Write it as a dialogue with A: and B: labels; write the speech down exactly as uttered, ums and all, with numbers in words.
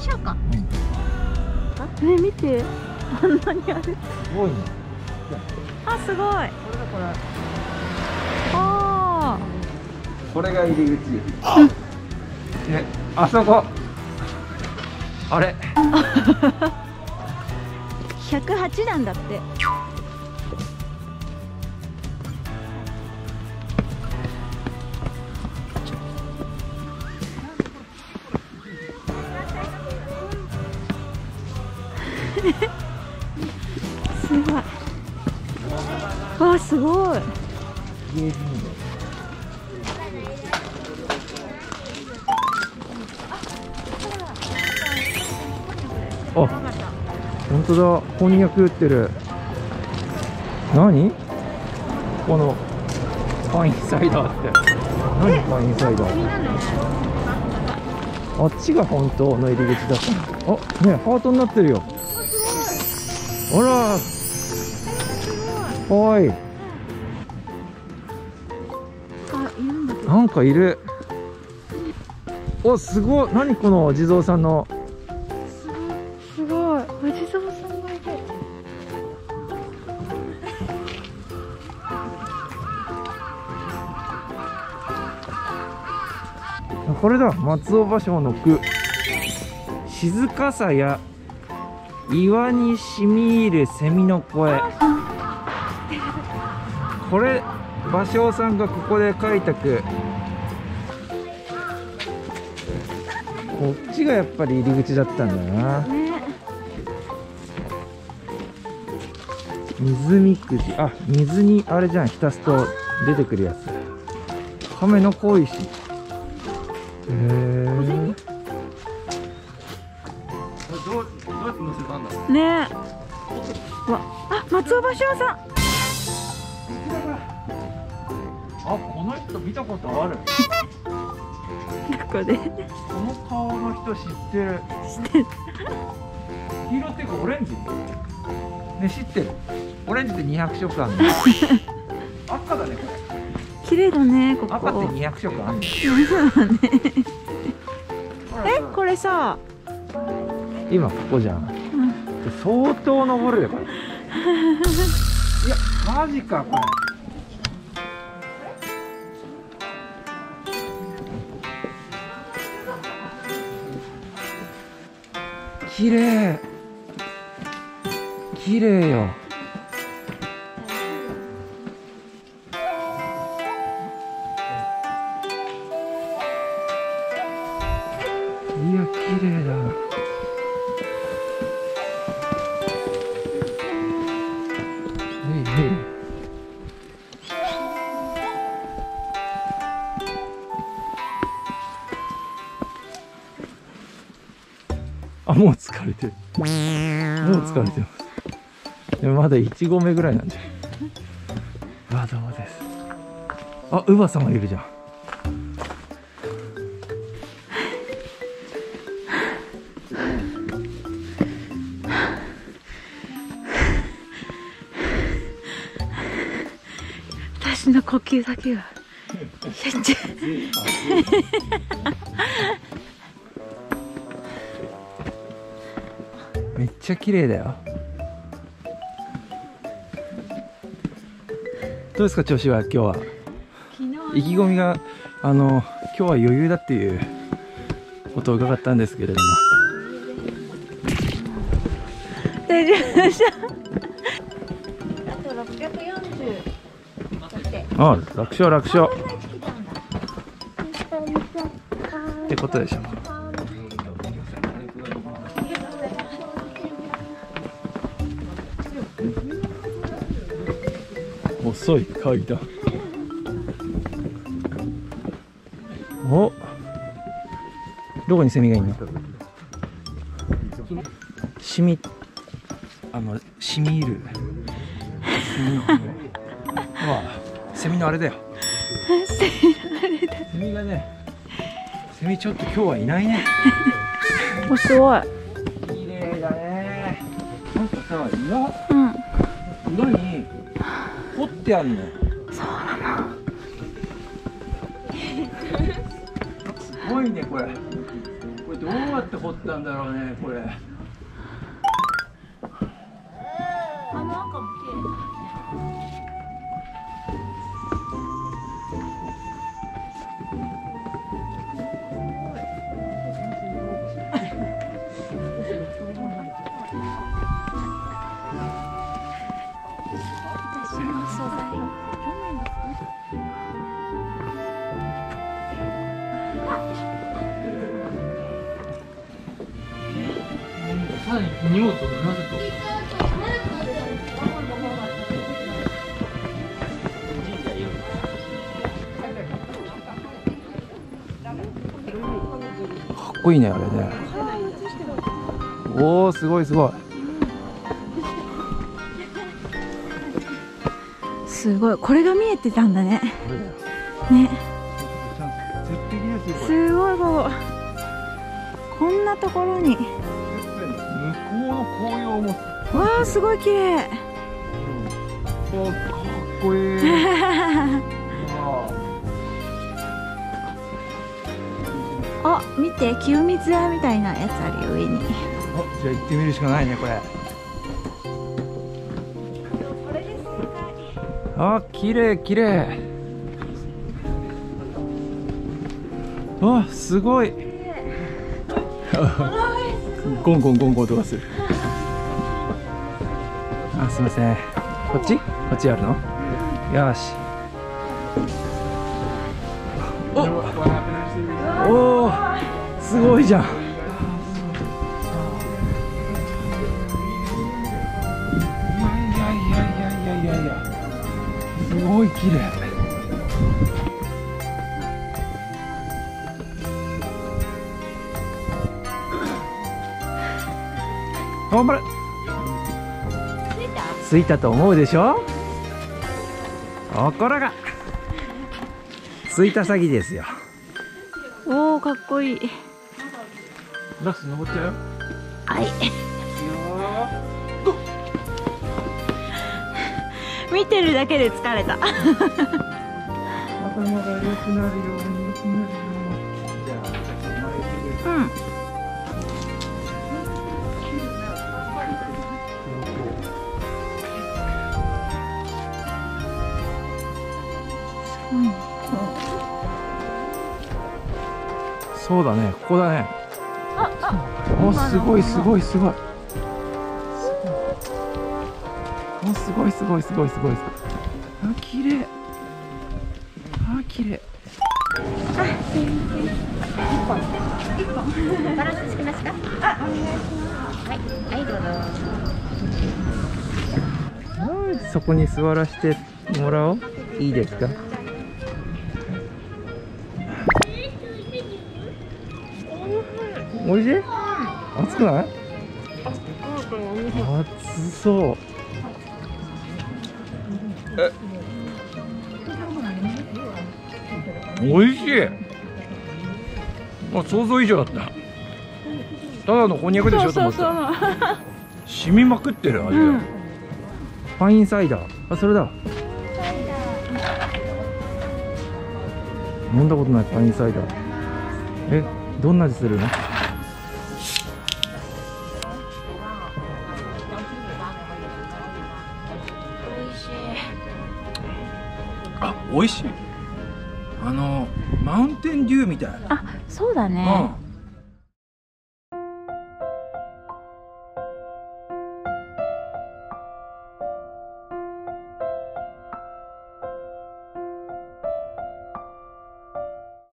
A: 車か。うん、ね、見て、あんなにある。す
B: ごいね。
A: あ、すごい。これだ、これ。ああ。
B: これが入り口。ね、あそこ。あれ。
A: ひゃくはちだんだって。すごい。わあ、すごい。
B: あ、本当だ。こんにゃく売ってる。何？このパインサイダーって。何パインサイダー？あっちが本当の入り口だった。あ、ね、ハートになってるよ。あら。はい。
A: あ、いるんだけど。
B: なんかいる。お、すごい。何このお地蔵さんの。
A: すごい。お地蔵さんがいる。
B: これだ。松尾芭蕉の句。静かさや岩にしみ入る蝉の声。これ芭蕉さんがここで書いた句。こっちがやっぱり入り口だったんだな、ね、水みくじ。あ、水にあれじゃん、浸すと出てくるやつ。亀の小石。へえ。どう、どうやって乗せたんだろう
A: ねえ。わ、あ、松尾芭蕉さん。
B: あ、この人見たことある。
A: どこで？
B: この顔の人知ってる。
A: 知ってる。
B: 黄色っていうかオレンジ。ね、知ってる。オレンジでにひゃくしょくあるの。赤だね、これ。
A: 綺麗だね、ここ。
B: 赤ってにひゃくしょくあるの。
A: そうだね。え、これさ。
B: 今ここじゃん。うん、相当登るよ、これ。いや、マジか、これ。綺麗。綺麗よ。いや、綺麗だ。へいへい。あ、もう疲れてる。もう疲れてます。でもまだいち合目ぐらいなんじゃない。わ、どうです。あ、乳母さんがいるじゃん。
A: 私の呼吸だけはめっちゃ
B: めっちゃ綺麗だよ。どうですか、調子は今日は。意気込みが、あの今日は余裕だっていうことを伺ったんですけれども。
A: 大丈夫でした。あとろっぴゃくよんじゅう。
B: あ、楽勝楽勝ってことでしょ。遅い階段。お、どこにセミがいるの？しみ、あの、しみ入るセミのあ、セミのあれだよ。
A: セミのあれだ。
B: セミがね、セミちょっと今日はいないね。
A: お、すごい。
B: 綺麗だね。なんかさ、岩、
A: うん、
B: 岩に掘ってあるの。
A: そうなの。
B: すごいね、これ。これどうやって掘ったんだろうねこれ。
A: あの赤も綺麗。私の素材。
B: さらに荷物を乗せと。かっこいいねあれね。おおすごいすごい。
A: すごい、これが見えてたんだね。ね。すごいここ。こんなところに。
B: 向こうの紅葉も。
A: わあすごい綺麗。
B: おかっこいい。
A: あ、見て清水屋みたいなやつあるよ上に。
B: あ、じゃあ行ってみるしかないねこれ。
A: これで正解。
B: あ、綺麗綺麗。あ、すごい。ゴンゴンゴンゴンとかする。あ、すみません。こっち？こっちあるの？よし。おお、すごいじゃん。いやいやいやいやいやいや、すごい綺麗。頑張れ。着いたと思うでしょ。ところが着いた詐欺ですよ。
A: おおかっこいい。
B: ラス登っちゃうよ。
A: はい。見てるだけで疲れた。
B: 頭が良くなるように良くなるように。じゃあ、
A: うん。うん、
B: そうだね、ここだね。
A: あ、あ、
B: お、すごいすごいすごい。お、すごいすごいすごいすごい。あ、綺麗。あ、綺麗。
A: あ、すいません。一本。一本。バランスつきますか？あ、お願いします。はい、はい、どうぞ。
B: はい、そこに座らせてもらおう。いいですか？おいしい？熱くない？熱そう。え、おいしい。あ、想像以上だった。ただのこんにゃくでしょと思った。染みまくってる味が。うん、パインサイダー。あ、それだ。飲んだことないパインサイダー。え、どんな味するの？あ、美味しい。あのマウンテンデューみたい。
A: あ、そうだね。